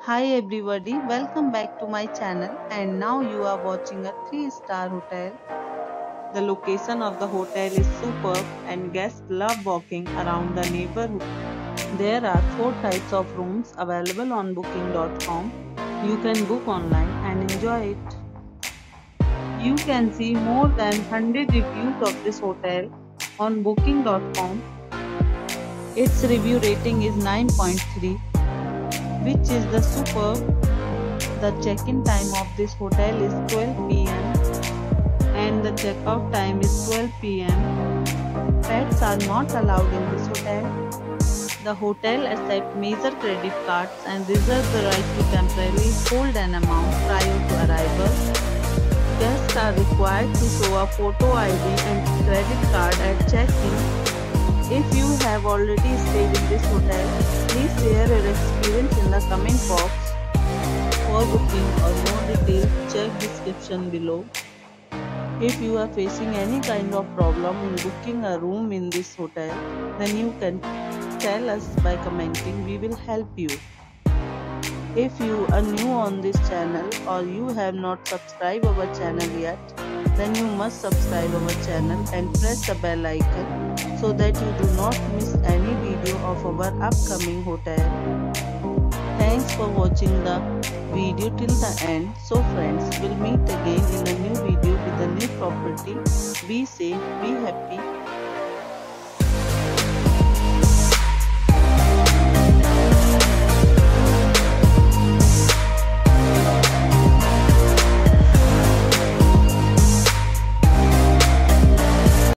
Hi everybody, welcome back to my channel and now you are watching a 3-star hotel. The location of the hotel is superb and guests love walking around the neighborhood. There are 4 types of rooms available on booking.com. You can book online and enjoy it. You can see more than 100 reviews of this hotel on booking.com. Its review rating is 9.3, which is the superb. The check-in time of this hotel is 12 p.m. and the check-out time is 12 p.m. Pets are not allowed in this hotel. The hotel accepts major credit cards and reserves the right to temporarily hold an amount prior to arrival. Guests are required to show a photo ID and credit card at check-in. If you have already stayed in this hotel, please share your experience in the comment box. For booking or more details, check description below. If you are facing any kind of problem in booking a room in this hotel, then you can tell us by commenting. We will help you. If you are new on this channel or you have not subscribed our channel yet, then you must subscribe our channel and press the bell icon so that you do not miss any video of our upcoming hotel. Thanks for watching the video till the end. So friends, we'll meet again in a new video with a new property. Be safe, be happy.